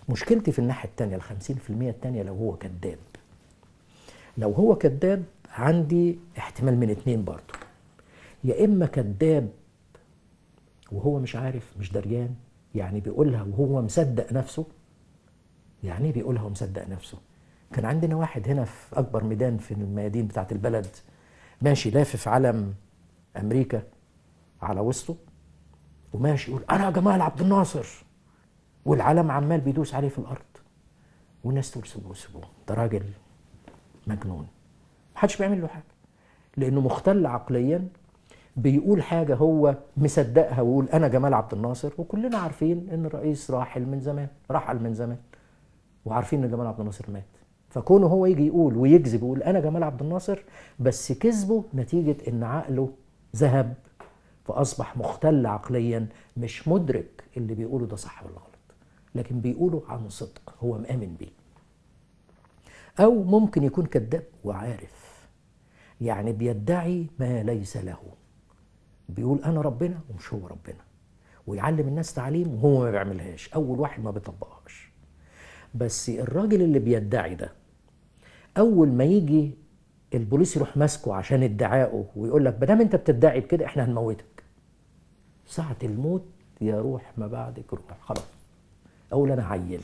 مشكلتي في الناحية التانية ال50% التانية لو هو كذاب. لو هو كذاب عندي احتمال من اتنين برضه، يا إما كذاب وهو مش عارف، مش دريان، يعني بيقولها وهو مصدق نفسه. يعني ايه بيقولها ومصدق نفسه؟ كان عندنا واحد هنا في أكبر ميدان في الميادين بتاعت البلد ماشي لافف علم أمريكا على وسطه وماشي يقول أنا جمال عبد الناصر، والعلم عمال بيدوس عليه في الأرض، والناس تقول سيبوه سيبوه، ده راجل مجنون. محدش بيعمل له حاجة لأنه مختل عقليا، بيقول حاجة هو مصدقها ويقول أنا جمال عبد الناصر، وكلنا عارفين إن الرئيس رحل من زمان وعارفين إن جمال عبد الناصر مات. فكونه هو يجي يقول ويكذب ويقول أنا جمال عبد الناصر، بس كذبه نتيجة إن عقله ذهب فأصبح مختل عقليا، مش مدرك اللي بيقوله ده صح ولا غلط، لكن بيقوله عن صدق هو مآمن بيه. أو ممكن يكون كذاب وعارف، يعني بيدعي ما ليس له، بيقول أنا ربنا ومش هو ربنا، ويعلم الناس تعليم وهو ما بيعملهاش، أول واحد ما بيطبقهاش. بس الراجل اللي بيدعي ده أول ما يجي البوليس يروح ماسكه عشان ادعائه ويقول لك بدام أنت بتدعي بكده إحنا هنموتك، ساعة الموت يا روح ما بعدك روح، خلاص أقول أنا عيل،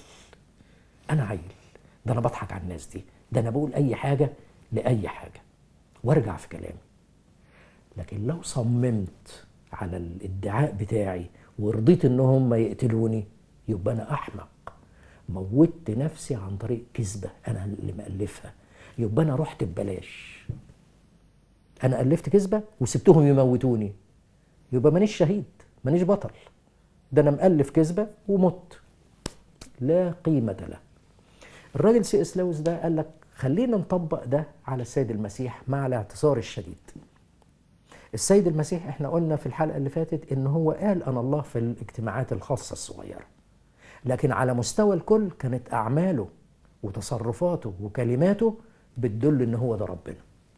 ده أنا بضحك على الناس دي، ده أنا بقول أي حاجة لأي حاجة وارجع في كلامي. لكن لو صممت على الادعاء بتاعي ورضيت ان هم يقتلوني، يبقى انا احمق، موتت نفسي عن طريق كذبة انا اللي مألفها، يبقى انا رحت ببلاش، انا ألفت كذبة وسبتهم يموتوني، يبقى مانيش شهيد، مانيش بطل، ده انا مألف كذبة ومت، لا قيمة له. الراجل C.S. لويس ده قال لك خلينا نطبق ده على السيد المسيح مع الاعتصار الشديد. السيد المسيح احنا قلنا في الحلقة اللي فاتت ان هو قال انا الله في الاجتماعات الخاصة الصغيرة، لكن على مستوى الكل كانت اعماله وتصرفاته وكلماته بتدل ان هو ده ربنا.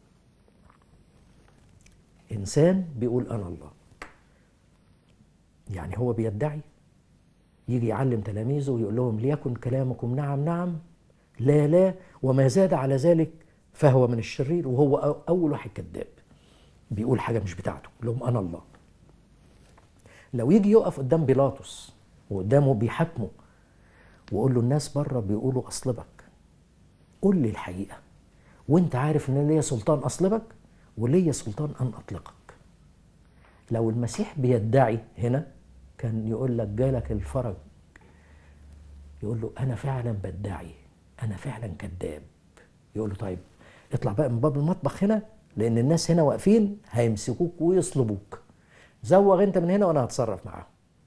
انسان بيقول انا الله، يعني هو بيدعي، يجي يعلم تلاميذه ويقول لهم ليكن كلامكم نعم نعم لا لا وما زاد على ذلك فهو من الشرير، وهو اول واحد كذاب بيقول حاجة مش بتاعته، لهم أنا الله. لو يجي يقف قدام بيلاطس وقدامه بيحاكمه ويقول له الناس بره بيقولوا أصلبك، قول لي الحقيقة وانت عارف ان ليا سلطان أصلبك وليا سلطان أن أطلقك. لو المسيح بيدعي هنا كان يقول لك جالك الفرج، يقول له أنا فعلا بدعي، أنا فعلا كذاب، يقول له طيب اطلع بقى من باب المطبخ هنا لأن الناس هنا واقفين هيمسكوك ويصلبوك، زوغ انت من هنا وانا هتصرف معاهم.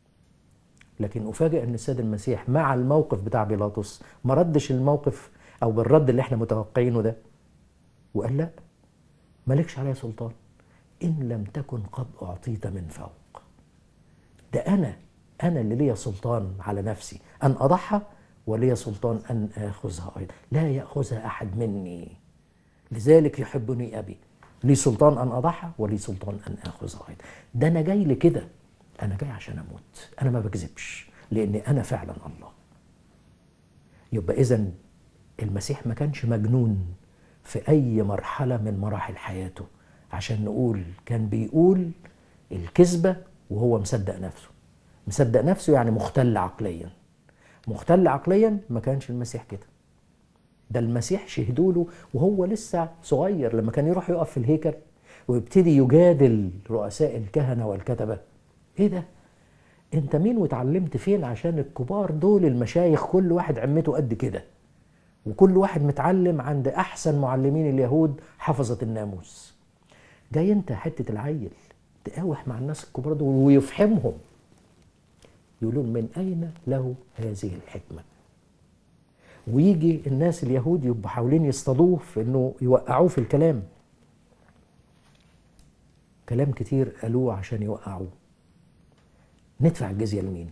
لكن افاجئ ان السيد المسيح مع الموقف بتاع بيلاطس ما ردش الموقف او بالرد اللي احنا متوقعينه ده، وقال لا مالكش عليا سلطان ان لم تكن قد اعطيت من فوق، ده انا اللي ليا سلطان على نفسي ان اضحى وليا سلطان ان اخذها ايضا، لا ياخذها احد مني، لذلك يحبني ابي، لي سلطان ان اضحى ولي سلطان ان اخذها ايضا. ده انا جاي لكده، انا جاي عشان اموت، انا ما بكذبش لان انا فعلا الله. يبقى اذا المسيح ما كانش مجنون في اي مرحله من مراحل حياته عشان نقول كان بيقول الكذبه وهو مصدق نفسه يعني مختل عقليا. مختل عقليا ما كانش المسيح كده، ده المسيح شهدوا له وهو لسه صغير لما كان يروح يقف في الهيكل ويبتدي يجادل رؤساء الكهنة والكتبة، ايه ده انت مين واتعلمت فين؟ عشان الكبار دول المشايخ كل واحد عمته قد كده وكل واحد متعلم عند احسن معلمين اليهود حفظة الناموس، جاي انت حتة العيل تقاوح مع الناس الكبار دول ويفهمهم، يقولون من اين له هذه الحكمة؟ ويجي الناس اليهود يبقوا حاولين يصطادوه في انه يوقعوه في الكلام، كلام كتير قالوه عشان يوقعوه. ندفع الجزية لمين؟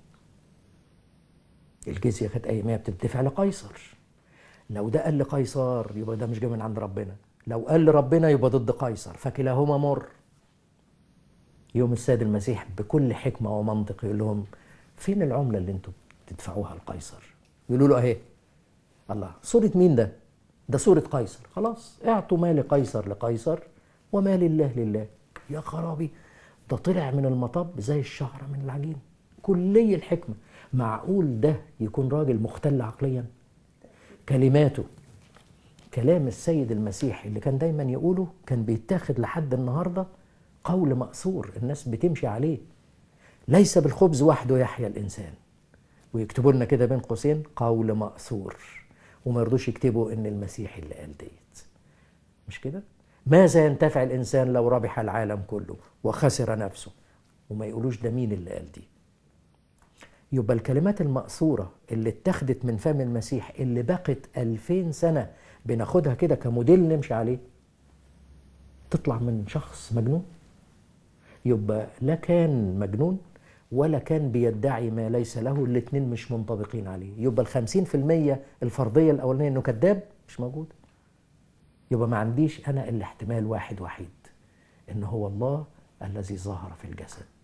الجزية كانت ايامها بتدفع لقيصر، لو ده قال لقيصر يبقى ده مش جاي من عند ربنا، لو قال لربنا يبقى ضد قيصر، فكلاهما مر. يوم السيد المسيح بكل حكمة ومنطق يقول لهم فين العملة اللي انتوا بتدفعوها لقيصر؟ يقولوا له اهي. الله، صورة مين ده؟ ده صورة قيصر. خلاص، اعطوا ما لقيصر لقيصر وما لله لله. يا خرابي، ده طلع من المطب زي الشعرة من العجين. كلي الحكمة. معقول ده يكون راجل مختل عقليا؟ كلماته، كلام السيد المسيح اللي كان دايما يقوله، كان بيتاخد لحد النهاردة قول مأثور الناس بتمشي عليه. ليس بالخبز وحده يحيا الإنسان. ويكتبوا لنا كده بين قوسين قول مأثور، وما يرضوش يكتبوا إن المسيح اللي قال ديت. مش كده؟ ماذا ينتفع الإنسان لو ربح العالم كله وخسر نفسه؟ وما يقولوش ده مين اللي قال دي. يبقى الكلمات المأثورة اللي اتخذت من فم المسيح، اللي بقت 2000 سنة بناخدها كده كموديل نمشي عليه، تطلع من شخص مجنون؟ يبقى لا كان مجنون ولا كان بيدعي ما ليس له، الاتنين مش منطبقين عليه. يبقى 50% الفرضية الأولانية إنه كذاب مش موجود. يبقى ما عنديش أنا إلا احتمال واحد وحيد، إن هو الله الذي ظهر في الجسد.